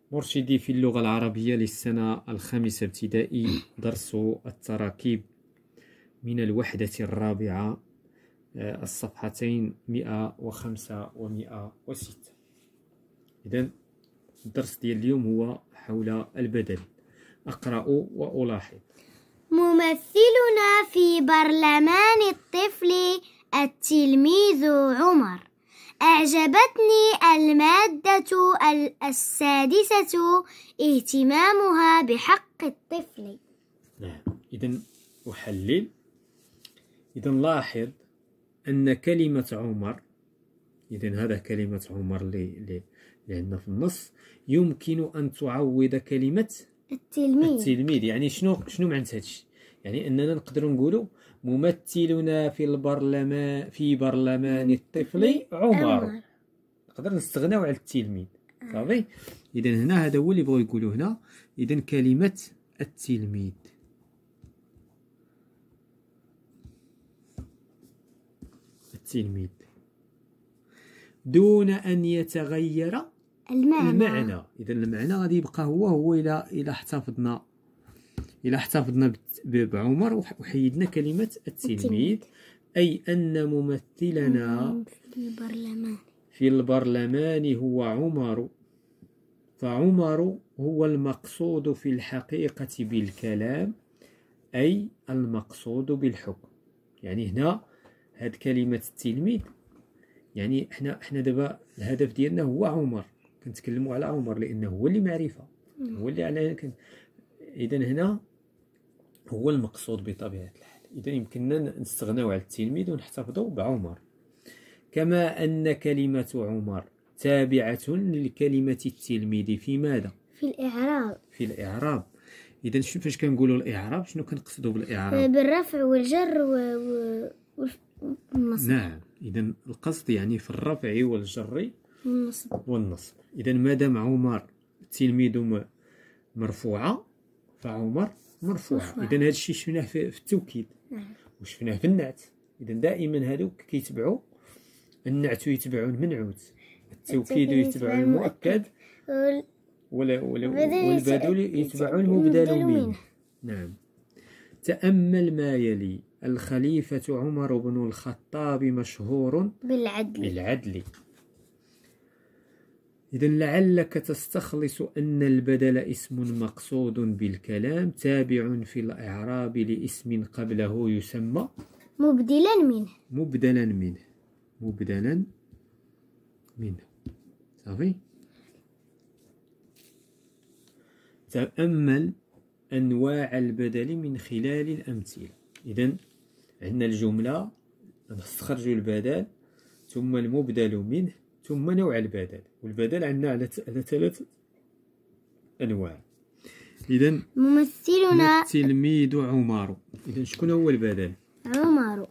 مرشدي في اللغة العربية للسنة الخامسة ابتدائي، درس التراكيب من الوحدة الرابعة، الصفحتين 105 و 106. إذن الدرس ديال اليوم هو حول البدل. أقرأ وألاحظ. ممثلنا في برلمان الطفل التلميذ عمر. أعجبتني المادة السادسة اهتمامها بحق الطفل. نعم، إذن أحلل. إذن لاحظ أن كلمة عمر، إذن هذا كلمة عمر اللي عندنا في النص، يمكن أن تعوض كلمة التلميذ. يعني شنو معنى هذا الشيء؟ يعني أننا نقدر نقولوا ممثلنا في برلمان الطفل عمر. نقدر نستغناو على التلميذ. صافي. إذن هنا هذا هو اللي بغاو يقولوا هنا. إذن كلمة التلميذ. دون أن يتغير المعنى. إذا المعنى غادي يبقى هو إلى احتفظنا بعمر وحيدنا كلمة التلميذ، أي أن ممثلنا في البرلمان هو عمر، فعمر هو المقصود في الحقيقة بالكلام، أي المقصود بالحكم. يعني هنا هاد كلمة التلميذ، يعني احنا دابا الهدف ديالنا هو عمر، كنتكلموا على عمر لأنه هو اللي معرفة، هو اللي على إذن هنا هو المقصود بطبيعة الحال. إذن يمكننا نستغناو على التلميذ ونحتفظوا بعمر. كما أن كلمة عمر تابعة للكلمة التلميذ في ماذا؟ في الإعراب. إذن فاش كنقولوا الإعراب شنو كنقصدوا بالإعراب؟ بالرفع والجر والنصب. نعم، إذن القصد يعني في الرفع والجر والنصب. إذن مادام عمر التلميذ مرفوعة فعمر مرفوعة. إذن هذا الشيء شفناه في التوكيد وشفناه في النعت. إذن دائما هذوك كيتبعوا النعت يتبع المنعوت، التوكيد يتبع المؤكد، والبدل يتبع المبدل منه. نعم. تأمل ما يلي. الخليفة عمر بن الخطاب مشهور بالعدل. إذن لعلك تستخلص أن البدل اسم مقصود بالكلام تابع في الإعراب لاسم قبله يسمى مبدلا منه. صافي. تأمل أنواع البدل من خلال الأمثلة. إذن عندنا الجملة، نستخرج البدل ثم المبدل منه ثم نوع البدل، والبدل عندنا على 3 أنواع. إذن ممثلنا التلميذ عمر. إذن شكون هو البدل؟ عمر.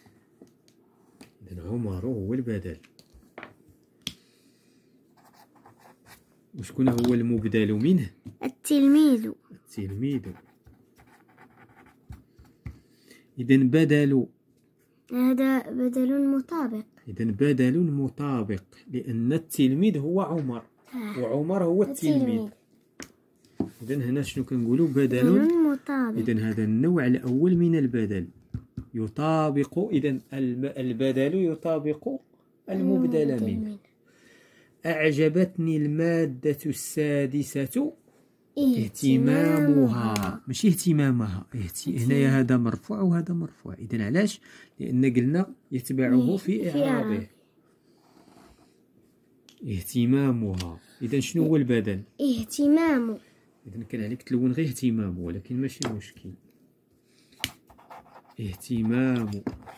إذن عمر هو البدل. وشكون هو المبدل منه؟ التلميذ. إذن بدل، هذا بدل مطابق. إذن بدل مطابق لأن التلميذ هو عمر وعمر هو التلميذ. إذن هنا شنو كنقولوا؟ بدل مطابق. إذن هذا النوع الأول من البدل يطابق. إذن البدل يطابق المبدل منه. أعجبتني المادة السادسة اهتمامها، ماشي اهتمامها. هنايا هذا مرفوع وهذا مرفوع. إذن علاش؟ لأن قلنا يتبعه في إعرابه اهتمامها. إذن شنو هو البدل؟ اهتمام. إذن كان عليك تلون غير اهتمام، ولكن ماشي مشكل. اهتمام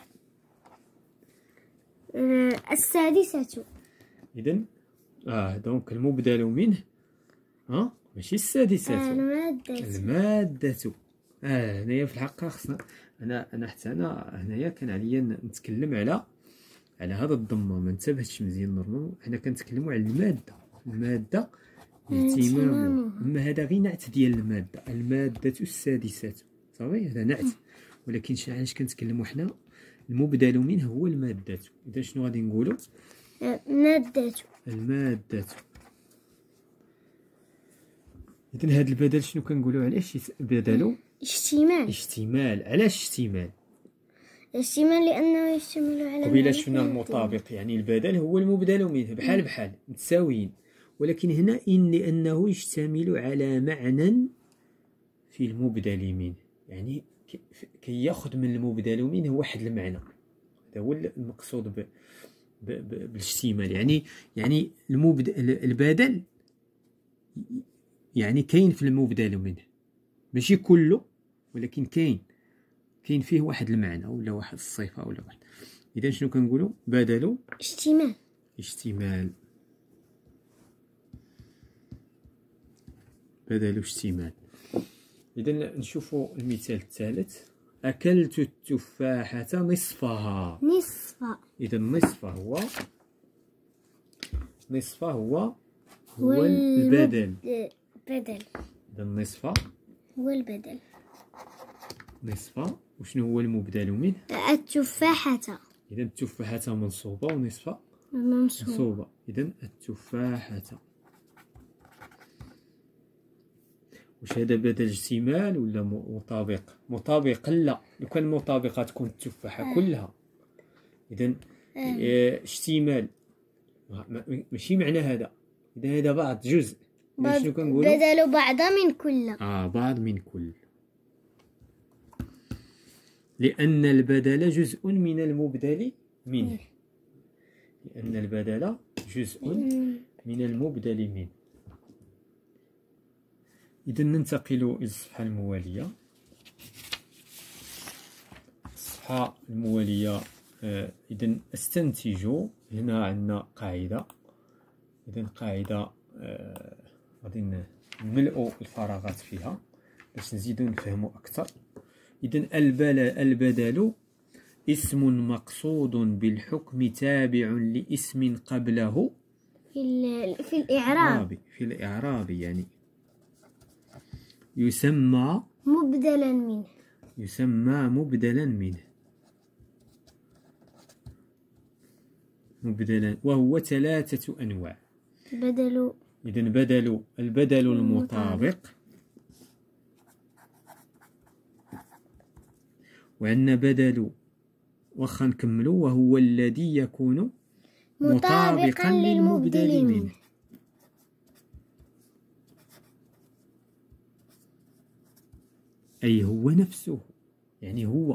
السادسة. إذن دونك المبدل منه ماشي السادسة، المادة. هنايا في الحقيقة خصنا أنا هنايا كان عليا نتكلم على هذا الضمة. ما انتبهتش مزيان. نورمالمون حنا كنتكلموا على المادة اهتمام. أما هذا غير نعت ديال المادة السادسة. صافي، هذا نعت. ولكن علاش كنتكلموا حنا المبدل منه هو المادة. إذا شنو غادي نقولوا؟ المادة. إذن هذا البدل شنو كنقولوا عليه؟ بدل اشتمال. علاش اشتمال؟ لأنه يشتمل على قبيله شفنا المطابق، يعني البدل هو المبدل منه بحال بحال متساويين، ولكن هنا لأنه يشتمل على معنى في المبدل منه، يعني كي ياخذ من المبدل منه واحد المعنى. هذا هو المقصود بالاشتمال. يعني البدل يعني كاين في المبدل منه، ماشي كله، ولكن كاين فيه واحد المعنى ولا واحد الصفه ولا واحد. اذا شنو كنقولوا؟ بدل اشتمال. بدل اشتمال. اذا نشوفوا المثال الثالث. اكلت التفاحه نصفها. اذا نصف هو البدل. اذا نصف هو البدل. نصف. وشنو هو المبدل منه؟ التفاحة. إذا التفاحة منصوبة ونصف منصوبة. إذا التفاحة. واش هذا بدل اشتمال ولا مطابق؟ مطابق لا، لو كان مطابقة تكون التفاحة كلها. إذا اشتمال ماشي معنى هذا. إذا هذا بعض جزء. شنو كنقولوا؟ بدل بعض من كل. بعض من كل. لأن البدل جزء من المبدل منه. لأن البدل جزء من المبدل منه. إذا ننتقل إلى الصفحة الموالية. الصفحة الموالية إذا استنتج. هنا عندنا قاعدة. إذا قاعدة غادي نملؤ الفراغات فيها باش نزيدو نفهمو أكثر. إذن البدل اسم مقصود بالحكم تابع لاسم قبله في الإعراب. في الإعراب يعني يسمى مبدلا منه. وهو 3 أنواع. إذن البدل المطابق، وعندنا بدل واخا نكملو وهو الذي يكون مطابقا للمبدل منه. أي هو نفسه، يعني هو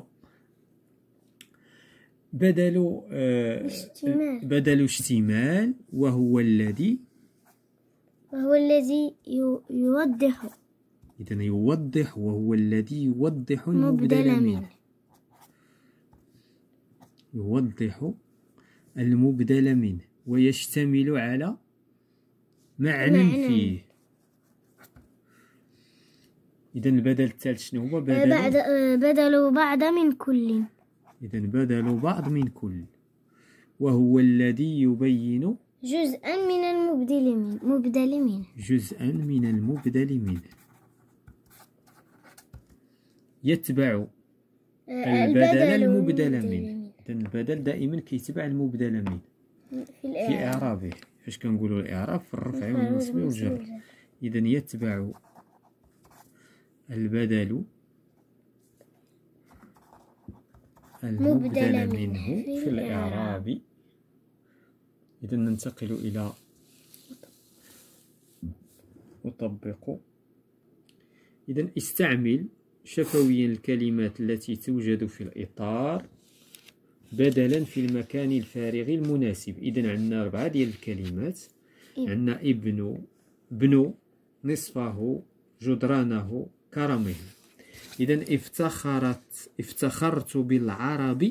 بدل اشتمال، وهو الذي يوضح. إذن يوضح، وهو الذي يوضح المبدل منه. يوضح المبدل منه ويشتمل على معنى فيه. إذن البدل الثالث شنو هو؟ بدل بعض من كل. إذن بدل بعض من كل، وهو الذي يبين جزءا من المبدل منه. جزءا من المبدل منه. يتبع البدل المبدل منه. إذن البدل دائما كيتبع المبدل منه في إعرابه. فاش كنقولوا الإعراب؟ في الرفع والنصب والجر. إذن يتبع البدل المبدل منه في الإعراب. إذن ننتقل إلى أطبق. إذن استعمل شفويا الكلمات التي توجد في الإطار بدلا في المكان الفارغ المناسب. إذن عندنا 4 ديال الكلمات. عندنا ابن، نصفه، جدرانه، كرمه. إذن افتخرت بالعرب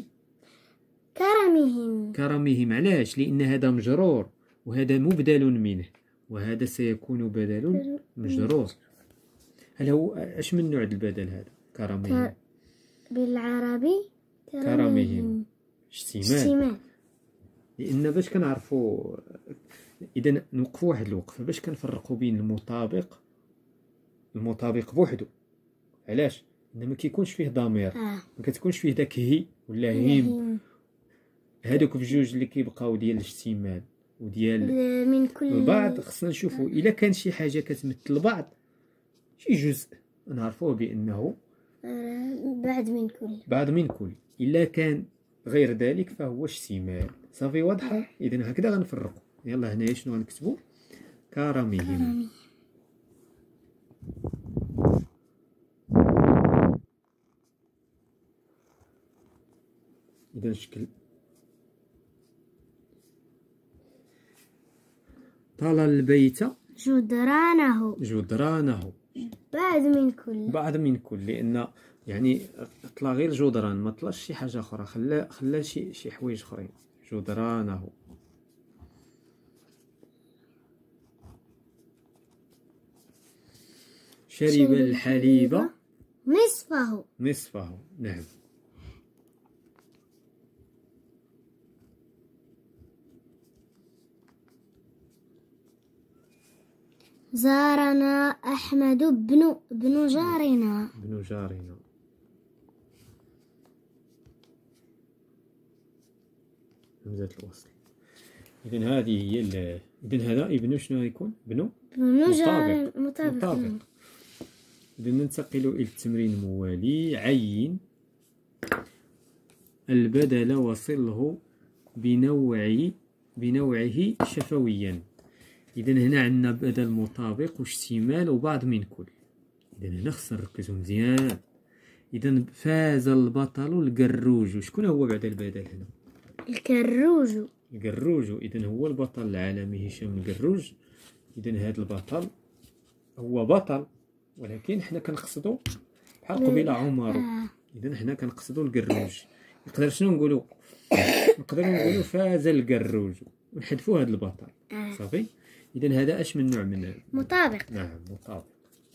كرمهم. علاش؟ لأن هذا مجرور وهذا مبدل منه، وهذا سيكون بدل مجرور. هل هو اش من نوع البدل هذا؟ كرمهم. بالعربي كرمهم اشتمال. لأن باش كنعرفوا، إذا نوقفوا واحد الوقفة باش كنفرقوا بين المطابق بوحدو. علاش؟ لأن ما كيكونش فيه ضمير، ما كتكونش فيه داك هي ولا هيم. هادوك بجوج اللي كيبقاو ديال الاشتمال وديال من كل البعض. خصنا نشوفوا إلا كان شي حاجة كتمثل بعض شي جزء نعرفوه بأنه بعض من كل. إلا كان غير ذلك فهو اشتمال. صافي واضحة. إذن هكذا غنفرقو. يلا هنايا شنو غنكتبو؟ كرمهم. إذا شكل طال البيت جدرانه بعض من كل لأن يعني طلع غير جدران، ما طلاش شي حاجة أخرى، خلا شي حوايج أخرين. جدرانه. شرب الحليب نصفه. نعم. زارنا أحمد بن جارنا. همزة الوصل. إذن هذه هي إذن هذا ابن شنو يكون؟ ابن مطابق. إذن ننتقل إلى التمرين الموالي. عين البدل وصله بنوعه شفويا. إذن هنا عندنا بدل مطابق واشتمال وبعض من كل. إذن هنا خصنا نركزو مزيان. إذن فاز البطل القروج. شكون هو بعد البدل هنا؟ القروج. إذن هو البطل العالمي هشام القروج. إذن هذا البطل هو بطل، ولكن حنا كنقصدو بحال قبيلة عمر. إذن حنا كنقصدو القروج. نقدر شنو نقولو؟ نقدرو نقولو فاز القروج ونحذفو هذا البطل. صافي. إذن هذا اش من نوع من مطابق. نعم مطابق.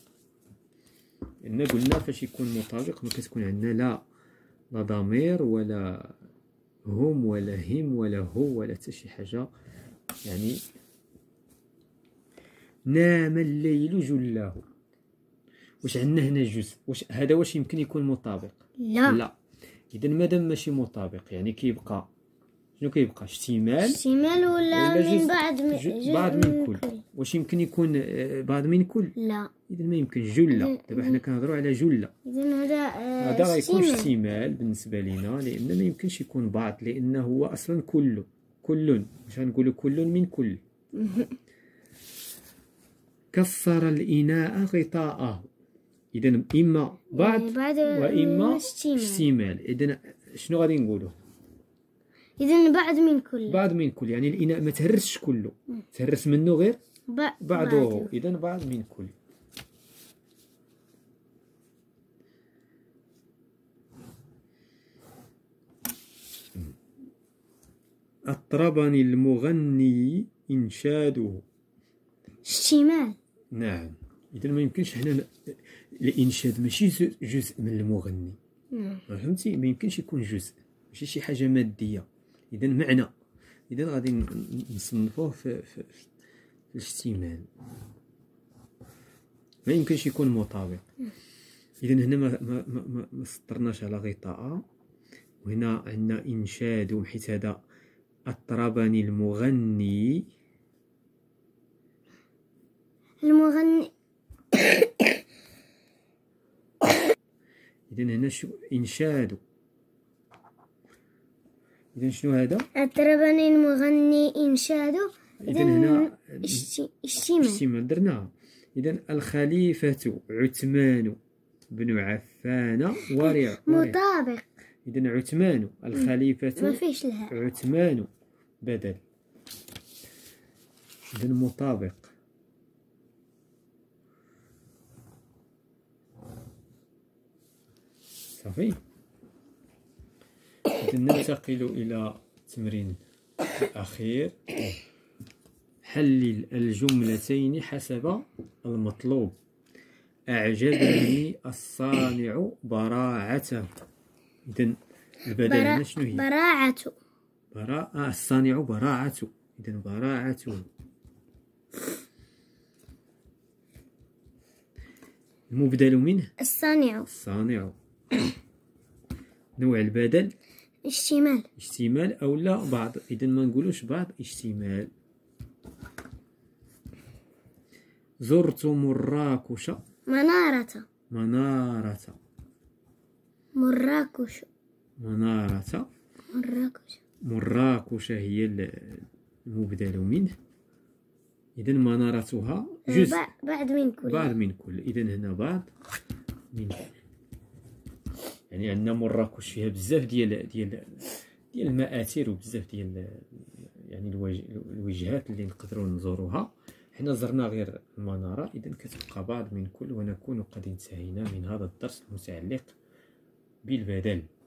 لأن قلنا فاش يكون مطابق ما كتكون عندنا لا ضمير ولا هم ولا هم ولا هو ولا حتى شي حاجة. يعني نام الليل جلاه. واش عندنا هنا جزء؟ واش يمكن يكون مطابق؟ لا. إذن مادام ماشي مطابق يعني كيبقى شنو كيبقى؟ اشتمال ولا من بعض من كل. واش يمكن يكون بعض من كل؟ لا. إذن ما يمكن. جلة. دابا حنا كنهضروا على جلة. إذن هذا غيكون اشتمال بالنسبة لينا، لأن ما يمكنش يكون بعض، لأن هو أصلا كل. واش غنقولوا؟ كل من كل. كسر الإناء غطاءه. إذن إما بعض وإما اشتمال. إذن شنو غادي نقولوا؟ إذن بعض من كل. يعني الإناء ما تهرسش كله، تهرس منه غير بعضه. إذن بعض من كل. أطربني المغني إنشاده. اشتمال. نعم. إذن ما يمكنش حنا الإنشاد ماشي جزء من المغني. فهمتي؟ ما يمكنش يكون جزء، ماشي شي حاجة مادية. إذن معنى. إذن غادي نصنفوه في الاشتمال. ما يمكنش يكون مطابق. إذن هنا ما سطرناش على غطاء، وهنا عندنا إنشاد حيت هذا أطربني المغني. إذن هنا شو إنشاد. إذن شنو هذا؟ أطربني المغني إنشاده. إذن هنا اشتمال درناها. إذن الخليفة عثمان بن عفان ورع. مطابق. إذن عثمان الخليفة ما فيش لها. عثمان بدل. إذن مطابق. صافي. إذن ننتقل إلى التمرين الأخير. حلل الجملتين حسب المطلوب. أعجبني الصانع براعته. إذن البدل هنا شنو هي؟ براعته. الصانع براعته. إذن براعته. المبدل منه الصانع. نوع البدل اشتمال أو لا بعض. إذن ما نقولوش بعض، اشتمال. زرت مراكش منارة. منارة. مراكش. منارة. مراكش. مراكش هي المبدل منه. إذن منارتها جزء بعد من كل. بعد من كل. إذن هنا بعض من كل. يعني عندنا مراكش فيها بزاف ديال المآثر وبزاف ديال يعني الوجهات اللي نقدروا نزوروها. حنا زرنا غير المنارة. إذن كتبقى بعض من كل. ونكون قد انتهينا من هذا الدرس المتعلق بالبدل.